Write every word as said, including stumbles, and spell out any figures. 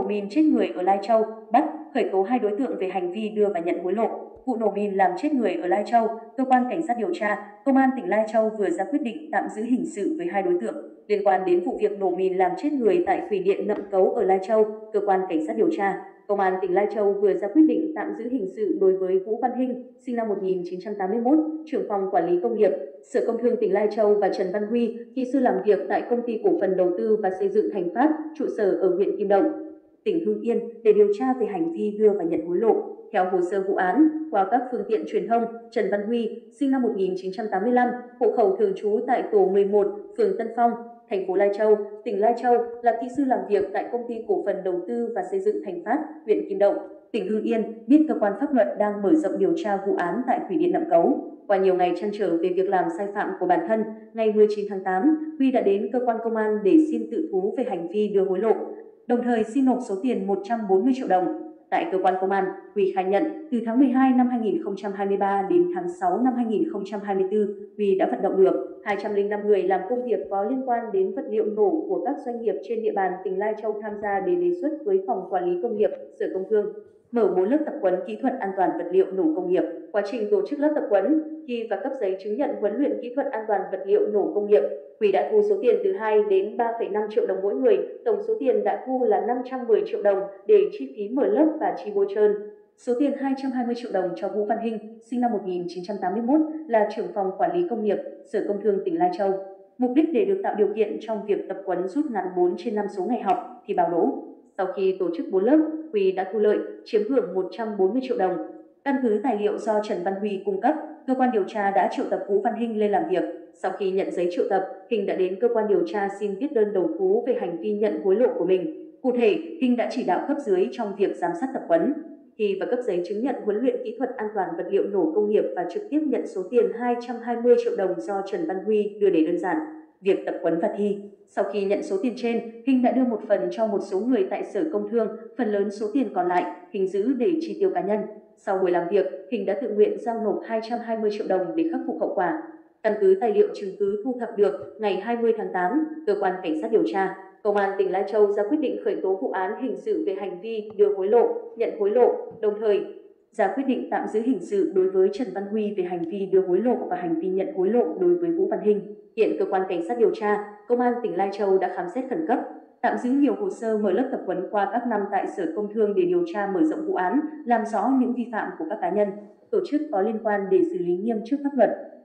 mìn chết người ở Lai Châu, bắt, khởi tố hai đối tượng về hành vi đưa và nhận hối lộ. Vụ nổ mìn làm chết người ở Lai Châu, cơ quan cảnh sát điều tra, Công an tỉnh Lai Châu vừa ra quyết định tạm giữ hình sự với hai đối tượng. Liên quan đến vụ việc nổ mìn làm chết người tại thủy điện Nậm Cấu ở Lai Châu, cơ quan cảnh sát điều tra, Công an tỉnh Lai Châu vừa ra quyết định tạm giữ hình sự đối với Vũ Văn Hinh, sinh năm một nghìn chín trăm tám mươi mốt, trưởng phòng quản lý công nghiệp, Sở Công Thương tỉnh Lai Châu và Trần Văn Huy, kỹ sư làm việc tại Công ty Cổ phần Đầu tư và Xây dựng Thành Phát, trụ sở ở huyện Kim Động, tỉnh Hưng Yên để điều tra về hành vi đưa và nhận hối lộ. Theo hồ sơ vụ án, qua các phương tiện truyền thông, Trần Văn Huy, sinh năm một nghìn chín trăm tám mươi lăm, hộ khẩu thường trú tại tổ mười một, phường Tân Phong, thành phố Lai Châu, tỉnh Lai Châu, là kỹ sư làm việc tại Công ty Cổ phần Đầu tư và Xây dựng Thành Phát, huyện Kim Động, tỉnh Hưng Yên, biết cơ quan pháp luật đang mở rộng điều tra vụ án tại thủy điện Nậm Cấu. Qua nhiều ngày trăn trở về việc làm sai phạm của bản thân, ngày mười chín tháng tám, Huy đã đến cơ quan công an để xin tự thú về hành vi đưa hối lộ, đồng thời xin nộp số tiền một trăm bốn mươi triệu đồng. Tại cơ quan công an, Huy khai nhận từ tháng mười hai năm hai nghìn không trăm hai mươi ba đến tháng sáu năm hai nghìn không trăm hai mươi tư, Huy đã vận động được hai trăm lẻ năm người làm công việc có liên quan đến vật liệu nổ của các doanh nghiệp trên địa bàn tỉnh Lai Châu tham gia để đề xuất với Phòng Quản lý Công nghiệp, Sở Công Thương mở bốn lớp tập huấn kỹ thuật an toàn vật liệu nổ công nghiệp. Quá trình tổ chức lớp tập huấn, thi và cấp giấy chứng nhận huấn luyện kỹ thuật an toàn vật liệu nổ công nghiệp, Huy đã thu số tiền từ hai đến ba phẩy năm triệu đồng mỗi người. Tổng số tiền đã thu là năm trăm mười triệu đồng để chi phí mở lớp và chi bôi trơn. Số tiền hai trăm hai mươi triệu đồng cho Vũ Văn Hinh, sinh năm một nghìn chín trăm tám mươi mốt, là trưởng phòng quản lý công nghiệp, Sở Công Thương tỉnh Lai Châu. Mục đích để được tạo điều kiện trong việc tập huấn rút ngắn bốn trên năm số ngày học thì bảo đỗ. Sau khi tổ chức bốn lớp, Huy đã thu lợi, chiếm hưởng một trăm bốn mươi triệu đồng. Căn cứ tài liệu do Trần Văn Huy cung cấp, cơ quan điều tra đã triệu tập Vũ Văn Hinh lên làm việc. Sau khi nhận giấy triệu tập, Hinh đã đến cơ quan điều tra xin viết đơn đầu thú về hành vi nhận hối lộ của mình. Cụ thể, Hinh đã chỉ đạo cấp dưới trong việc giám sát tập huấn, thi và cấp giấy chứng nhận huấn luyện kỹ thuật an toàn vật liệu nổ công nghiệp và trực tiếp nhận số tiền hai trăm hai mươi triệu đồng do Trần Văn Huy đưa để đơn giản việc tập huấn và thi. Sau khi nhận số tiền trên, Hinh đã đưa một phần cho một số người tại Sở Công Thương, phần lớn số tiền còn lại Hinh giữ để chi tiêu cá nhân. Sau buổi làm việc, Hinh đã tự nguyện giao nộp hai trăm hai mươi triệu đồng để khắc phục hậu quả. Căn cứ tài liệu chứng cứ thu thập được, ngày hai mươi tháng tám, cơ quan cảnh sát điều tra, Công an tỉnh Lai Châu ra quyết định khởi tố vụ án hình sự về hành vi đưa hối lộ, nhận hối lộ, đồng thời ra quyết định tạm giữ hình sự đối với Trần Văn Huy về hành vi đưa hối lộ và hành vi nhận hối lộ đối với Vũ Văn Hinh. Hiện cơ quan cảnh sát điều tra, Công an tỉnh Lai Châu đã khám xét khẩn cấp, tạm giữ nhiều hồ sơ mở lớp tập huấn qua các năm tại Sở Công Thương để điều tra mở rộng vụ án, làm rõ những vi phạm của các cá nhân, tổ chức có liên quan để xử lý nghiêm trước pháp luật.